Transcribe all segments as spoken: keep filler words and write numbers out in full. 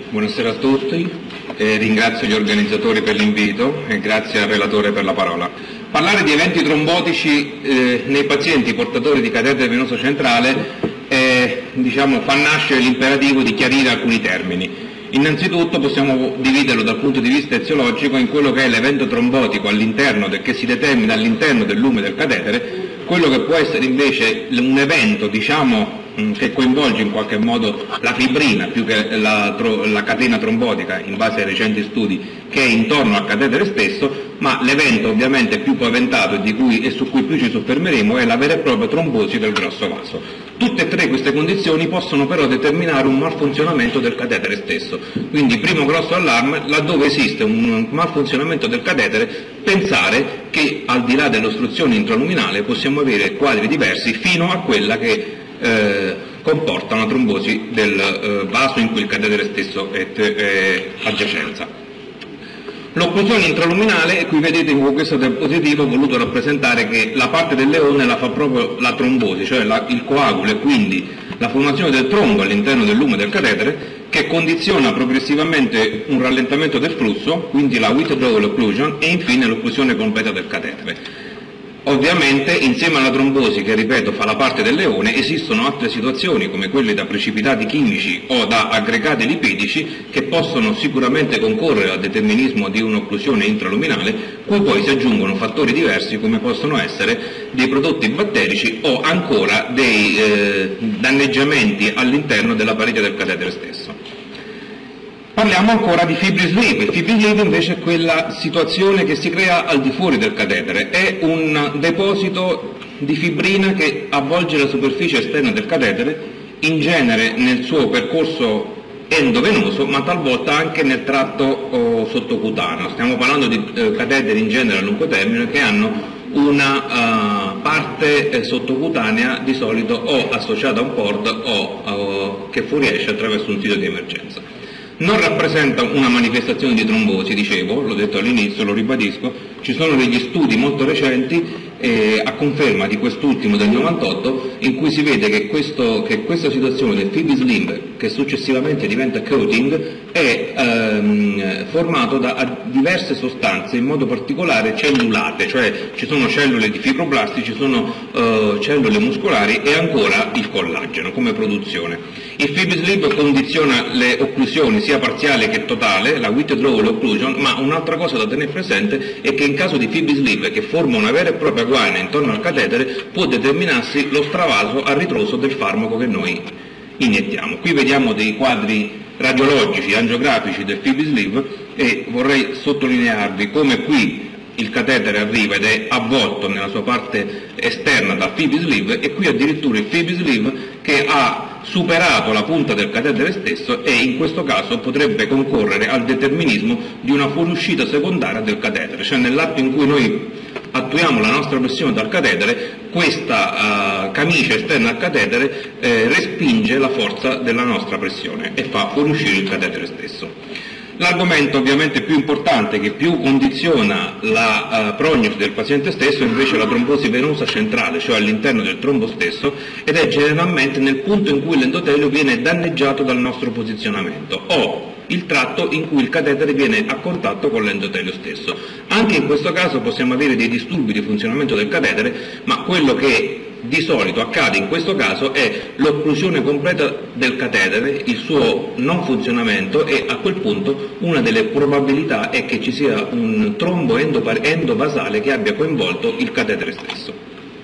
Buonasera a tutti, eh, ringrazio gli organizzatori per l'invito e grazie al relatore per la parola. Parlare di eventi trombotici eh, nei pazienti portatori di catetere venoso centrale eh, diciamo, fa nascere l'imperativo di chiarire alcuni termini. Innanzitutto possiamo dividerlo dal punto di vista eziologico in quello che è l'evento trombotico all'interno del, che si determina all'interno del lume del catetere, quello che può essere invece un evento diciamo, che coinvolge in qualche modo la fibrina più che la, la catena trombotica in base ai recenti studi che è intorno al catetere stesso, ma l'evento ovviamente più paventato e, di cui, e su cui più ci soffermeremo è la vera e propria trombosi del grosso vaso. Tutte e tre queste condizioni possono però determinare un malfunzionamento del catetere stesso, quindi primo grosso allarme, laddove esiste un malfunzionamento del catetere, pensare che al di là dell'ostruzione intraluminale possiamo avere quadri diversi fino a quella che Eh, comporta una trombosi del eh, vaso in cui il catetere stesso è, è adiacenza. L'occlusione intraluminale, e qui vedete con questo diapositivo ho voluto rappresentare che la parte del leone la fa proprio la trombosi, cioè la, il coagulo e quindi la formazione del trombo all'interno del lume del catetere, che condiziona progressivamente un rallentamento del flusso, quindi la withdrawal occlusion, e infine l'occlusione completa del catetere. Ovviamente insieme alla trombosi, che ripeto fa la parte del leone, esistono altre situazioni come quelle da precipitati chimici o da aggregati lipidici che possono sicuramente concorrere al determinismo di un'occlusione intraluminale, cui poi si aggiungono fattori diversi come possono essere dei prodotti batterici o ancora dei eh, danneggiamenti all'interno della parete del catetere stesso. Parliamo ancora di fibrin sleeve. Il fibrin sleeve invece è quella situazione che si crea al di fuori del catetere, è un deposito di fibrina che avvolge la superficie esterna del catetere, in genere nel suo percorso endovenoso, ma talvolta anche nel tratto oh, sottocutaneo. Stiamo parlando di eh, cateteri in genere a lungo termine che hanno una uh, parte eh, sottocutanea di solito o associata a un port o uh, che fuoriesce attraverso un sito di emergenza. Non rappresenta una manifestazione di trombosi, dicevo, l'ho detto all'inizio, lo ribadisco, ci sono degli studi molto recenti eh, a conferma di quest'ultimo del novantotto in cui si vede che, questo, che questa situazione del fibrin sleeve, che successivamente diventa coating, è ehm, formato da diverse sostanze, in modo particolare cellulate, cioè ci sono cellule di fibroblasti, ci sono eh, cellule muscolari e ancora il collageno come produzione. Il fibrin sleeve condiziona le occlusioni sia parziale che totale, la withdrawal occlusion, ma un'altra cosa da tenere presente è che in caso di fibrin sleeve che forma una vera e propria guaina intorno al catetere può determinarsi lo stravaso a ritroso del farmaco che noi iniettiamo. Qui vediamo dei quadri radiologici, angiografici del fibrin sleeve e vorrei sottolinearvi come qui il catetere arriva ed è avvolto nella sua parte esterna dal fibrin sleeve e qui addirittura il fibrin sleeve che ha superato la punta del catetere stesso e in questo caso potrebbe concorrere al determinismo di una fuoriuscita secondaria del catetere, cioè nell'atto in cui noi attuiamo la nostra pressione dal catetere, questa uh, camicia esterna al catetere eh, respinge la forza della nostra pressione e fa fuoriuscire il catetere stesso. L'argomento ovviamente più importante, che più condiziona la uh, prognosi del paziente stesso, è invece la trombosi venosa centrale, cioè all'interno del trombo stesso, ed è generalmente nel punto in cui l'endotelio viene danneggiato dal nostro posizionamento o il tratto in cui il catetere viene a contatto con l'endotelio stesso. Anche in questo caso possiamo avere dei disturbi di funzionamento del catetere, ma quello che di solito accade in questo caso è l'occlusione completa del catetere, il suo non funzionamento, e a quel punto una delle probabilità è che ci sia un trombo endovasale che abbia coinvolto il catetere stesso.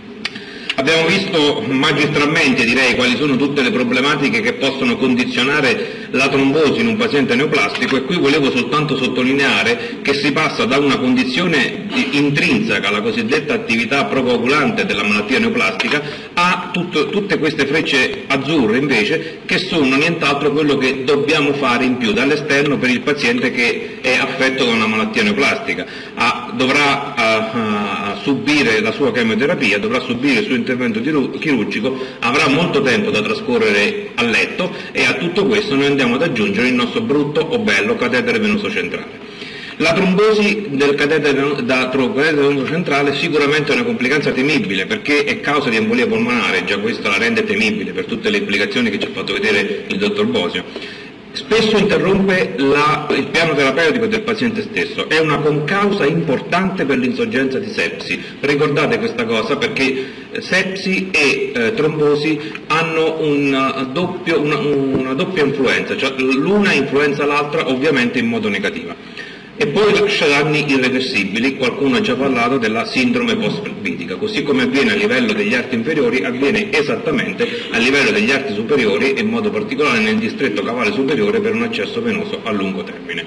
Abbiamo visto magistralmente, direi, quali sono tutte le problematiche che possono condizionare la trombosi in un paziente neoplastico, e qui volevo soltanto sottolineare che si passa da una condizione intrinseca, la cosiddetta attività procoagulante della malattia neoplastica, a tutto, tutte queste frecce azzurre invece, che sono nient'altro quello che dobbiamo fare in più dall'esterno per il paziente che è affetto da una malattia neoplastica. Ah, dovrà ah, subire la sua chemioterapia, dovrà subire il suo intervento chirurgico, avrà molto tempo da trascorrere a letto e a tutto questo noi andiamo ad aggiungere il nostro brutto o bello catetere venoso centrale. La trombosi del catetere, da catetere venoso centrale sicuramente è una complicanza temibile perché è causa di embolia polmonare, già questo la rende temibile per tutte le implicazioni che ci ha fatto vedere il dottor Bosio. Spesso interrompe la, il piano terapeutico del paziente stesso, è una concausa importante per l'insorgenza di sepsi. Ricordate questa cosa perché sepsi e eh, trombosi hanno una, doppio, una, una doppia influenza, cioè l'una influenza l'altra ovviamente in modo negativo. E poi lascia danni irreversibili, qualcuno ha già parlato della sindrome post-lipidica, così come avviene a livello degli arti inferiori, avviene esattamente a livello degli arti superiori e in modo particolare nel distretto cavale superiore per un accesso venoso a lungo termine.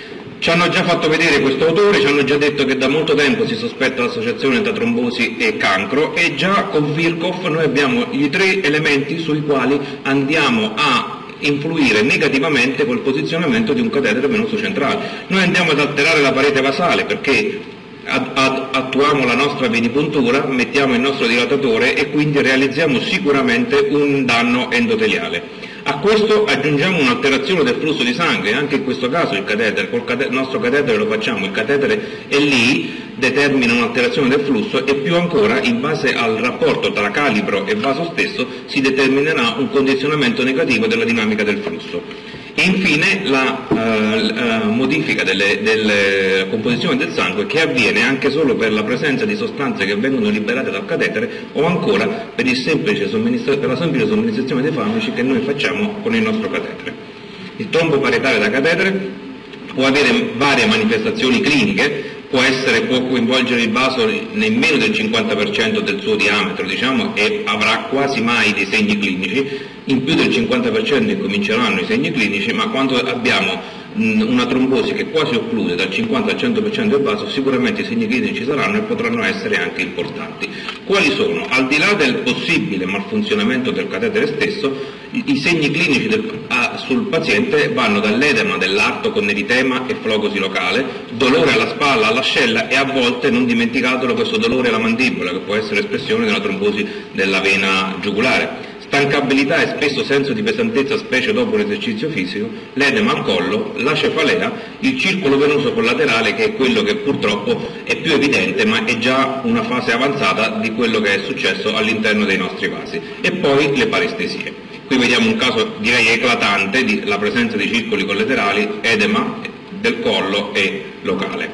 Ci hanno già fatto vedere questo autore, ci hanno già detto che da molto tempo si sospetta l'associazione tra trombosi e cancro e già con Virchow noi abbiamo i tre elementi sui quali andiamo a influire negativamente col posizionamento di un catetere venoso centrale. Noi andiamo ad alterare la parete vasale perché ad, ad, attuiamo la nostra venipuntura, mettiamo il nostro dilatatore e quindi realizziamo sicuramente un danno endoteliale. A questo aggiungiamo un'alterazione del flusso di sangue, anche in questo caso il catetere, col catetere, nostro catetere lo facciamo, il catetere è lì, determina un'alterazione del flusso e più ancora in base al rapporto tra calibro e vaso stesso si determinerà un condizionamento negativo della dinamica del flusso. E infine la uh, uh, modifica delle, delle composizione del sangue che avviene anche solo per la presenza di sostanze che vengono liberate dal catetere o ancora per, il semplice per la semplice somministrazione dei farmaci che noi facciamo con il nostro catetere. Il trombo paretale da catetere può avere varie manifestazioni cliniche, può, essere, può coinvolgere il vaso nemmeno del cinquanta per cento del suo diametro, diciamo, e avrà quasi mai dei segni clinici. In più del cinquanta per cento incominceranno i segni clinici, ma quando abbiamo mh, una trombosi che quasi occlude dal cinquanta al cento per cento del vaso, sicuramente i segni clinici saranno e potranno essere anche importanti. Quali sono? Al di là del possibile malfunzionamento del catetere stesso, i, i segni clinici del, a, sul paziente vanno dall'edema dell'arto con eritema e flogosi locale, dolore alla spalla, all'ascella e a volte, non dimenticatelo, questo dolore alla mandibola, che può essere espressione della trombosi della vena giugulare. Stancabilità e spesso senso di pesantezza, specie dopo l'esercizio fisico, l'edema al collo, la cefalea, il circolo venoso collaterale che è quello che purtroppo è più evidente ma è già una fase avanzata di quello che è successo all'interno dei nostri vasi, e poi le parestesie. Qui vediamo un caso direi eclatante di la presenza di circoli collaterali, edema del collo e locale.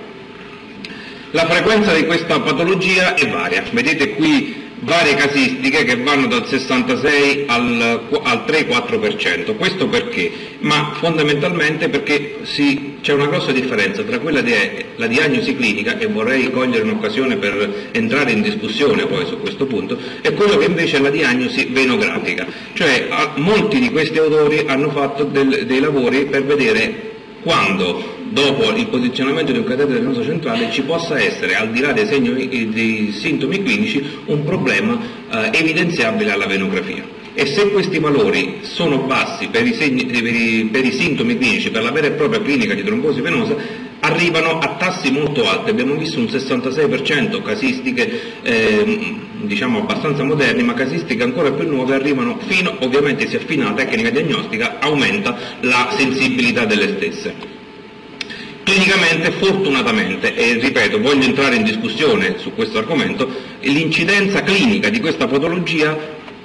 La frequenza di questa patologia è varia, vedete qui varie casistiche che vanno dal sessantasei al, al tre quattro per cento. Questo perché? Ma fondamentalmente perché c'è una grossa differenza tra quella della diagnosi clinica, e vorrei cogliere un'occasione per entrare in discussione poi su questo punto, e quello che invece è la diagnosi venografica. Cioè a, molti di questi autori hanno fatto del, dei lavori per vedere quando dopo il posizionamento di un catetere venoso centrale ci possa essere, al di là dei, segni, dei sintomi clinici, un problema eh, evidenziabile alla venografia. E se questi valori sono bassi per i, segni, per, i, per i sintomi clinici, per la vera e propria clinica di trombosi venosa, arrivano a tassi molto alti. Abbiamo visto un sessantasei per cento casistiche eh, diciamo abbastanza moderni, ma casistiche ancora più nuove arrivano fino, ovviamente si affina la tecnica diagnostica, aumenta la sensibilità delle stesse. Clinicamente, fortunatamente, e ripeto, voglio entrare in discussione su questo argomento, l'incidenza clinica di questa patologia,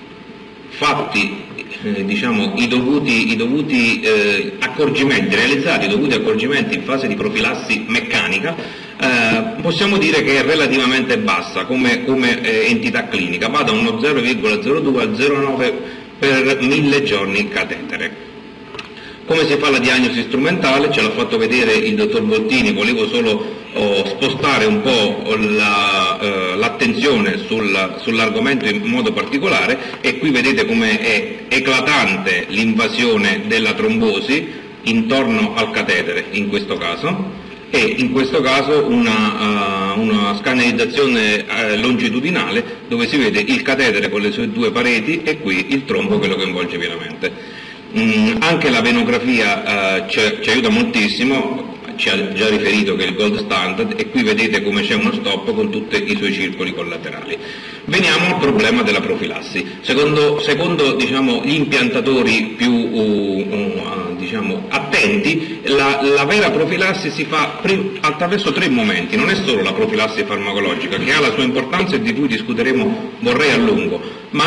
fatti eh, diciamo, i dovuti, i dovuti eh, accorgimenti, realizzati i dovuti accorgimenti in fase di profilassi meccanica, eh, possiamo dire che è relativamente bassa come, come eh, entità clinica, va da uno zero virgola zero due al zero virgola nove per mille giorni catetere. Come si fa la diagnosi strumentale? Ce l'ha fatto vedere il dottor Voltini, volevo solo oh, spostare un po' l'attenzione uh, sul, sull'argomento in modo particolare, e qui vedete come è eclatante l'invasione della trombosi intorno al catetere in questo caso, e in questo caso una, uh, una scannerizzazione uh, longitudinale dove si vede il catetere con le sue due pareti e qui il trombo che lo coinvolge pienamente. Mm, anche la venografia uh, ci, ci aiuta moltissimo, ci ha già riferito che è il gold standard, e qui vedete come c'è uno stop con tutti i suoi circoli collaterali. Veniamo al problema della profilassi. Secondo, secondo diciamo, gli impiantatori più uh, uh, diciamo, attenti, la, la vera profilassi si fa attraverso tre momenti. Non è solo la profilassi farmacologica, che ha la sua importanza e di cui discuteremo vorrei a lungo, ma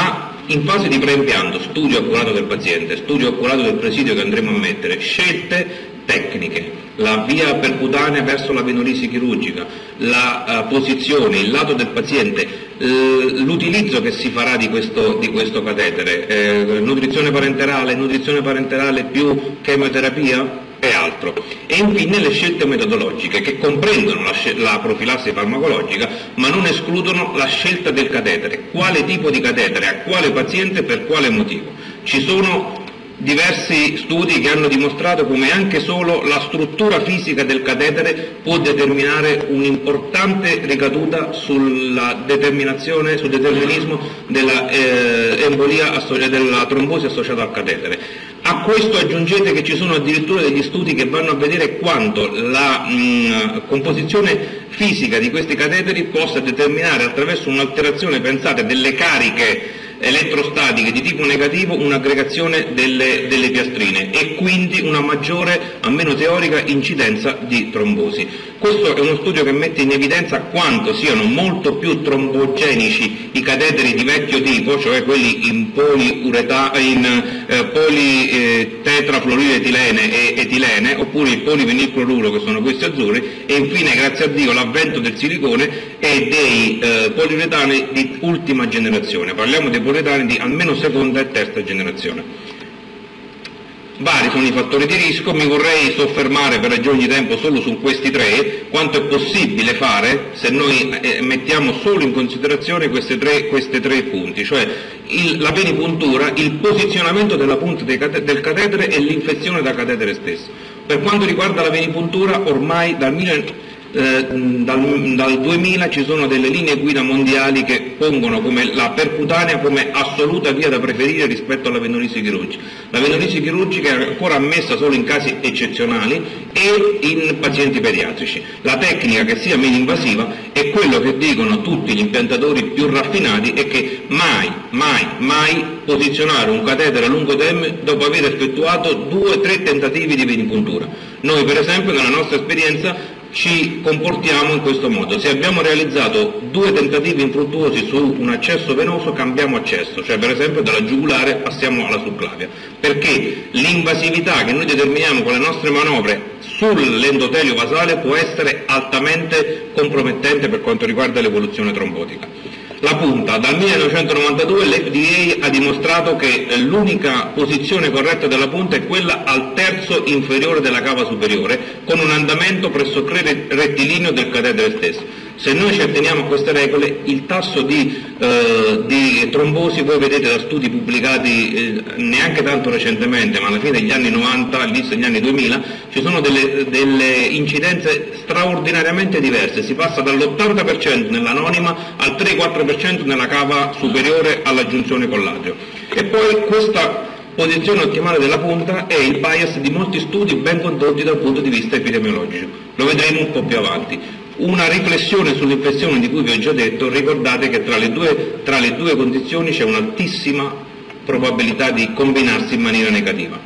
In fase di preimpianto, studio accurato del paziente, studio accurato del presidio che andremo a mettere, scelte tecniche, la via percutanea verso la venolisi chirurgica, la uh, posizione, il lato del paziente, l'utilizzo che si farà di questo, di questo catetere, eh, nutrizione parenterale, nutrizione parenterale più chemioterapia e altro. E infine le scelte metodologiche che comprendono la, la profilassi farmacologica ma non escludono la scelta del catetere, quale tipo di catetere, a quale paziente, per quale motivo. Ci sono diversi studi che hanno dimostrato come anche solo la struttura fisica del catetere può determinare un'importante ricaduta sulla determinazione, sul determinismo della eh, embolia, della trombosi associata al catetere. A questo aggiungete che ci sono addirittura degli studi che vanno a vedere quanto la mh, composizione fisica di questi cateteri possa determinare attraverso un'alterazione, pensate, delle cariche elettrostatiche di tipo negativo un'aggregazione delle, delle piastrine e quindi una maggiore, almeno teorica, incidenza di trombosi. Questo è uno studio che mette in evidenza quanto siano molto più trombogenici i cateteri di vecchio tipo, cioè quelli in poliureta, in eh, politetrafluoridetilene e etilene, oppure il polivinilcloruro, che sono questi azzurri, e infine, grazie a Dio, l'avvento del silicone e dei eh, poliuretani di ultima generazione. Parliamo dei poliuretani di almeno seconda e terza generazione. Vari sono i fattori di rischio, mi vorrei soffermare per ragioni di tempo solo su questi tre, quanto è possibile fare se noi eh, mettiamo solo in considerazione questi tre, questi tre punti, cioè il, la venipuntura, il posizionamento della punta dei cate, del catetere e l'infezione da catetere stesso. Per quanto riguarda la venipuntura, ormai dal mille Eh, dal, dal duemila ci sono delle linee guida mondiali che pongono come la percutanea come assoluta via da preferire rispetto alla venolisi chirurgica. La venolisi chirurgica è ancora ammessa solo in casi eccezionali e in pazienti pediatrici. La tecnica che sia meno invasiva è quello che dicono tutti gli impiantatori più raffinati, è che mai, mai, mai posizionare un catetere a lungo termine dopo aver effettuato due o tre tentativi di venipuntura. Noi per esempio nella nostra esperienza ci comportiamo in questo modo: se abbiamo realizzato due tentativi infruttuosi su un accesso venoso, cambiamo accesso, cioè per esempio dalla giugulare passiamo alla subclavia, perché l'invasività che noi determiniamo con le nostre manovre sull'endotelio vasale può essere altamente compromettente per quanto riguarda l'evoluzione trombotica. La punta, dal millenovecentonovantadue l'F D A ha dimostrato che l'unica posizione corretta della punta è quella al terzo inferiore della cava superiore, con un andamento pressoché rettilineo del catetere stesso. Se noi ci atteniamo a queste regole, il tasso di, eh, di trombosi, voi vedete da studi pubblicati eh, neanche tanto recentemente, ma alla fine degli anni novanta, all'inizio degli anni duemila, ci sono delle, delle incidenze straordinariamente diverse. Si passa dall'ottanta per cento nell'anonima al tre quattro per cento nella cava superiore alla giunzione collageo. E poi questa posizione ottimale della punta è il bias di molti studi ben condotti dal punto di vista epidemiologico. Lo vedremo un po' più avanti. Una riflessione sull'infezione di cui vi ho già detto: ricordate che tra le due, tra le due condizioni c'è un'altissima probabilità di combinarsi in maniera negativa.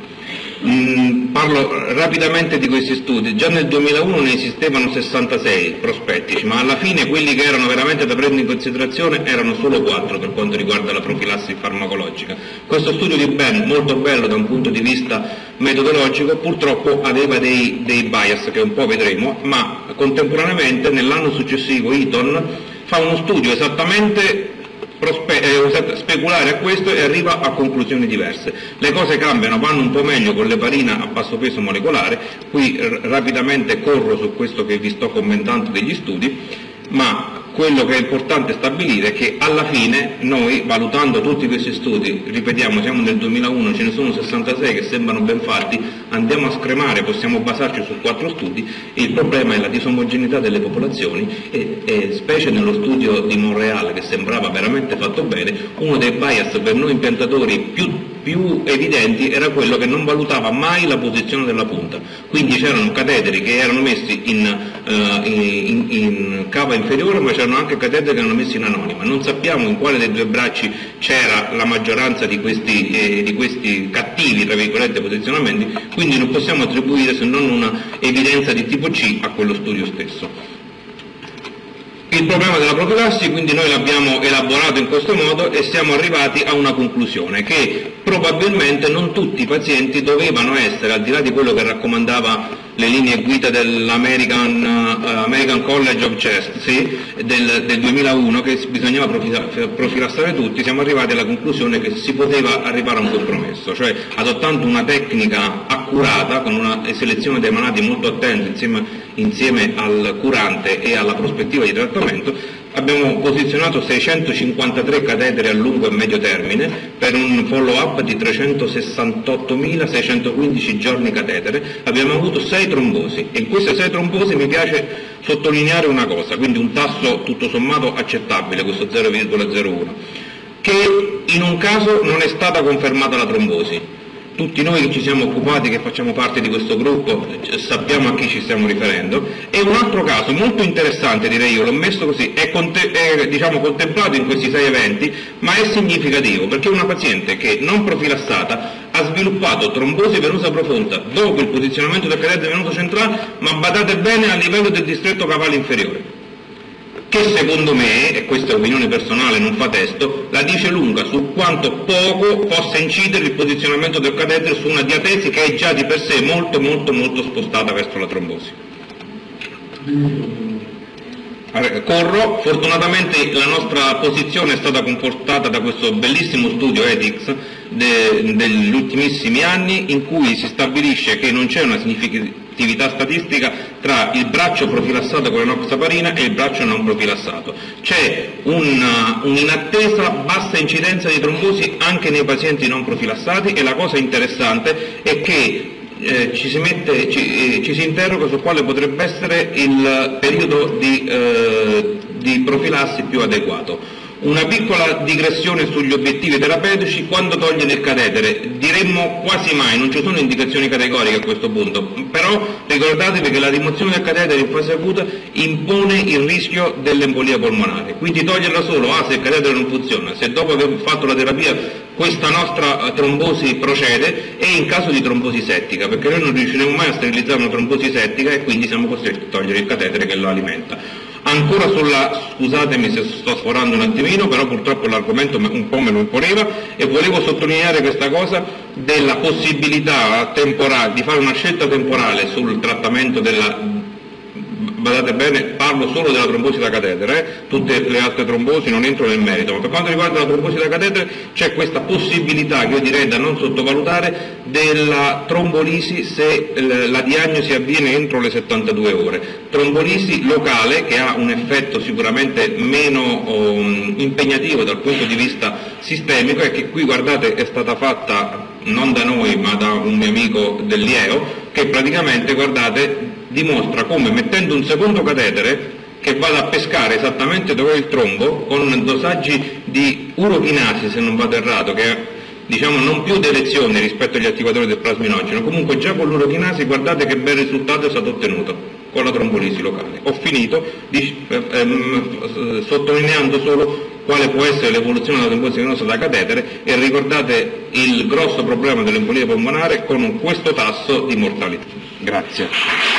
Mm, parlo rapidamente di questi studi. Già nel duemilauno ne esistevano sessantasei prospettici, ma alla fine quelli che erano veramente da prendere in considerazione erano solo quattro per quanto riguarda la profilassi farmacologica. Questo studio di Ben, molto bello da un punto di vista metodologico, purtroppo aveva dei, dei bias che un po' vedremo, ma contemporaneamente nell'anno successivo Eaton fa uno studio esattamente speculare a questo e arriva a conclusioni diverse. Le cose cambiano, vanno un po' meglio con l'eparina a basso peso molecolare. Qui rapidamente corro su questo che vi sto commentando degli studi, ma quello che è importante stabilire è che alla fine noi, valutando tutti questi studi, ripetiamo, siamo nel duemilauno, ce ne sono sessantasei che sembrano ben fatti, andiamo a scremare, possiamo basarci su quattro studi. Il problema è la disomogeneità delle popolazioni e, e specie nello studio di Montreal, che sembrava veramente fatto bene, uno dei bias per noi impiantatori più più evidenti era quello che non valutava mai la posizione della punta. Quindi c'erano cateteri che erano messi in, uh, in, in cava inferiore, ma c'erano anche cateteri che erano messi in anonima. Non sappiamo in quale dei due bracci c'era la maggioranza di questi, eh, di questi cattivi, tra virgolette, posizionamenti, quindi non possiamo attribuire se non una evidenza di tipo C a quello studio stesso. il problema della profilassi, quindi noi l'abbiamo elaborato in questo modo e siamo arrivati a una conclusione, che probabilmente non tutti i pazienti dovevano essere, al di là di quello che raccomandava le linee guida dell'American uh, American College of Chest, sì, del, del duemilauno, che bisognava profilassare tutti, siamo arrivati alla conclusione che si poteva arrivare a un compromesso, cioè adottando una tecnica accurata, con una selezione dei malati molto attenta insieme, insieme al curante e alla prospettiva di trattamento. Abbiamo posizionato seicentocinquantatré cateteri a lungo e medio termine per un follow-up di trecentosessantottomilaseicentoquindici giorni catetere. Abbiamo avuto sei trombosi e in queste sei trombosi mi piace sottolineare una cosa, quindi un tasso tutto sommato accettabile, questo zero virgola zero uno, che in un caso non è stata confermata la trombosi. Tutti noi che ci siamo occupati, che facciamo parte di questo gruppo, sappiamo a chi ci stiamo riferendo. E un altro caso molto interessante, direi io, l'ho messo così, è, è diciamo, contemplato in questi sei eventi, ma è significativo, perché è una paziente che non profilassata ha sviluppato trombosi venosa profonda dopo il posizionamento del catetere venoso centrale, ma badate bene, a livello del distretto cavale inferiore, che secondo me, e questa è opinione personale, non fa testo, la dice lunga su quanto poco possa incidere il posizionamento del catetere su una diatesi che è già di per sé molto molto molto spostata verso la trombosi. Corro, fortunatamente la nostra posizione è stata confortata da questo bellissimo studio E T I C S de, degli ultimissimi anni, in cui si stabilisce che non c'è una significatività statistica tra il braccio profilassato con l'enoxaparina e il braccio non profilassato. C'è un'inattesa bassa incidenza di trombosi anche nei pazienti non profilassati, e la cosa interessante è che Eh, ci, si mette, ci, eh, ci si interroga su quale potrebbe essere il periodo di, eh, di profilassi più adeguato. Una piccola digressione sugli obiettivi terapeutici: quando togliere il catetere? Diremmo quasi mai, non ci sono indicazioni categoriche a questo punto, però ricordatevi che la rimozione del catetere in fase acuta impone il rischio dell'embolia polmonare, quindi toglierla solo ah, se il catetere non funziona, se dopo aver fatto la terapia questa nostra trombosi procede, e in caso di trombosi settica, perché noi non riusciremo mai a sterilizzare una trombosi settica e quindi siamo costretti a togliere il catetere che lo alimenta. Ancora sulla, scusatemi se sto sforando un attimino, però purtroppo l'argomento un po' me lo imponeva, e volevo sottolineare questa cosa della possibilità temporale, di fare una scelta temporale sul trattamento della, badate bene, parlo solo della trombosi da catetere, eh? Tutte le altre trombosi non entro nel merito, ma per quanto riguarda la trombosi da catetere c'è questa possibilità, che io direi da non sottovalutare, della trombolisi se la diagnosi avviene entro le settantadue ore. Trombolisi locale, che ha un effetto sicuramente meno um, impegnativo dal punto di vista sistemico, e che qui, guardate, è stata fatta non da noi ma da un mio amico dell'I E O, che praticamente, guardate, dimostra come mettendo un secondo catetere che vada a pescare esattamente dove è il trombo, con dosaggi di urochinasi, se non vado errato, che è, diciamo, non più d'elezione rispetto agli attivatori del plasminogeno, comunque già con l'urochinasi guardate che bel risultato è stato ottenuto con la trombolisi locale. Ho finito di, eh, ehm, sottolineando solo quale può essere l'evoluzione della trombosi venosa da catetere, e ricordate il grosso problema dell'embolia polmonare con questo tasso di mortalità. Grazie.